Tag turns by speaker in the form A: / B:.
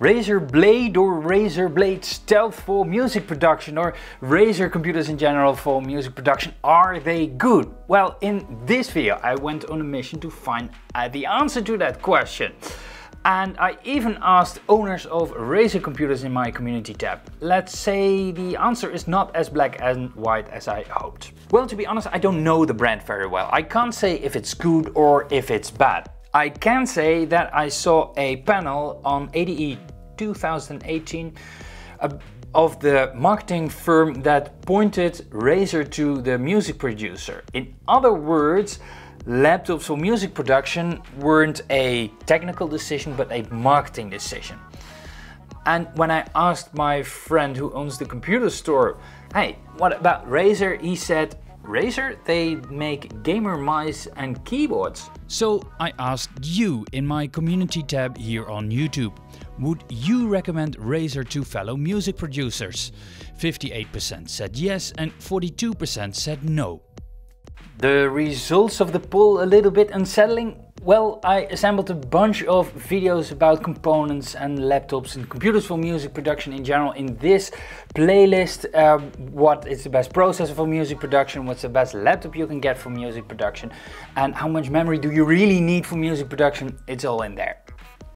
A: Razer Blade or Razer Blade Stealth for music production, or Razer computers in general for music production, are they good? Well, in this video I went on a mission to find the answer to that question. And I even asked owners of Razer computers in my community tab. Let's say the answer is not as black and white as I hoped. Well, to be honest, I don't know the brand very well. I can't say if it's good or if it's bad. I can say that I saw a panel on ADE 2018 of the marketing firm that pointed Razer to the music producer. In other words, laptops for music production weren't a technical decision but a marketing decision. And when I asked my friend who owns the computer store, hey, what about Razer? He said, Razer, they make gamer mice and keyboards. So I asked you in my community tab here on YouTube, would you recommend Razer to fellow music producers? 58% said yes and 42% said no. The results of the poll a little bit unsettling? Well, I assembled a bunch of videos about components and laptops and computers for music production in general in this playlist. What is the best processor for music production, what's the best laptop you can get for music production, and how much memory do you really need for music production? It's all in there.